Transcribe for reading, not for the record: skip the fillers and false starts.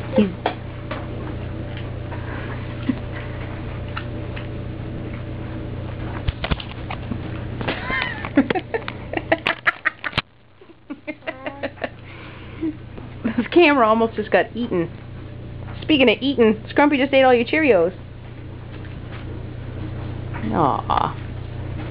He's This camera almost just got eaten. Speaking of eating, Scrumpy just ate all your Cheerios. Aww.